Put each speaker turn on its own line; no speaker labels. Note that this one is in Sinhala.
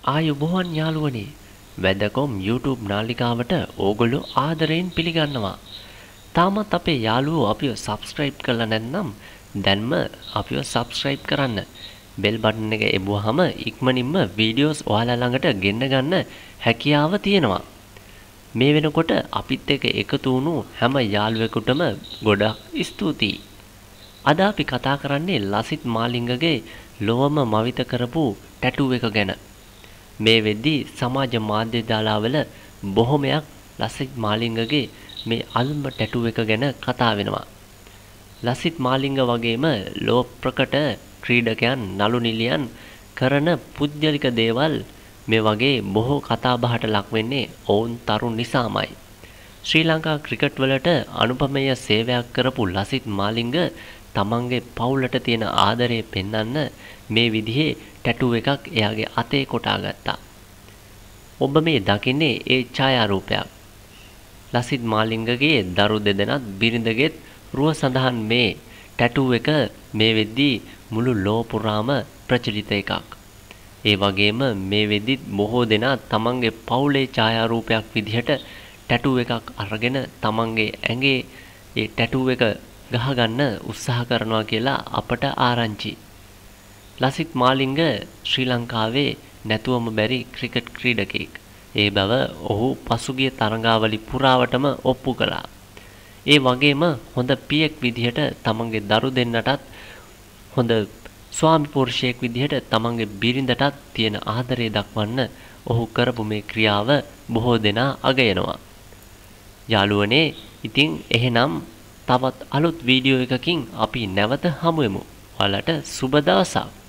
ආයුබෝවන් යාළුවනේ වැදගොම් YouTube නාලිකාවට ඕගොල්ලෝ ආදරයෙන් පිළිගන්නවා. තාමත් අපේ යාළුවෝ අපිව subscribe කරලා නැත්නම් දැන්ම අපිව subscribe කරන්න. bell button එක එබුවාම ඉක්මනින්ම videos ඔයාලා ළඟට ගෙන්න ගන්න හැකියාව තියෙනවා. මේ වෙනකොට අපිත් එක්ක එකතු වුණු හැම යාළුවෙකුටම ගොඩක් ස්තුතියි. අද අපි කතා කරන්නේ ලසිත් මාලිංගගේ ලොවම මවිත කරපු ටැටූ එක ගැන. මේ වෙද්දී සමාජ මාධ්‍ය දාලාවල බොහොමයක් ලසිත් මාලිංගගේ මේ අල්ම ටැටූ එක ගැන කතා වෙනවා. ලසිත් මාලිංග වගේම ලෝ ප්‍රකට ක්‍රීඩකයන් නළු නිලියන් කරන පුද්ගලික දේවල් මේ වගේ බොහෝ කතා බහට ලක් වෙන්නේ ඔවුන් තරුණ නිසාමයි. ශ්‍රී ලංකා ක්‍රිකට් වලට අනුපමේය සේවයක් කරපු ලසිත් මාලිංග තමන්ගේ පවුලට තියෙන ආදරය පෙන්වන්න මේ විදිහේ ටැටූ එකක් එයාගේ අතේ කොටා ගත්තා. ඔබ මේ දකින්නේ ඒ ඡායාරූපයක්. ලසිත් මාලිංගගේ දරු දෙදෙනත් බිරිඳගෙත් රුව සඳහන් මේ ටැටූ එක මේ වෙද්දී මුළු ලෝ පුරාම ප්‍රචලිත එකක්. ඒ වගේම මේ වෙද්දිත් බොහෝ දෙනා තමන්ගේ පවුලේ ඡායාරූපයක් විදිහට ටැටූ එකක් අරගෙන තමන්ගේ ඇඟේ ඒ ටැටූ එක ගහගන්න උත්සාහ කරනවා කියලා අපට ආරංචි. ලසිත් මාලිංග ශ්‍රී ලංකාවේ නැතුවම බැරි ක්‍රිකට් ක්‍රීඩකයෙක්. ඒ බව ඔහු පසුගිය තරඟාවලි පුරාවටම ඔප්පු කළා. ඒ වගේම හොඳ පියෙක් විදිහට තමන්ගේ දරු දෙන්නටත් හොඳ ස්වාමි පුරුෂයෙක් විදිහට තමන්ගේ බිරිඳටත් තියෙන ආදරය දක්වන්න ඔහු කරපු මේ ක්‍රියාව බොහෝ දෙනා අගයනවා. යාළුවනේ ඉතින් එහෙනම් තවත් අලුත් වීඩියෝ එකකින් අපි නැවත හමු වෙමු. ඔයාලට සුබ දවසක්.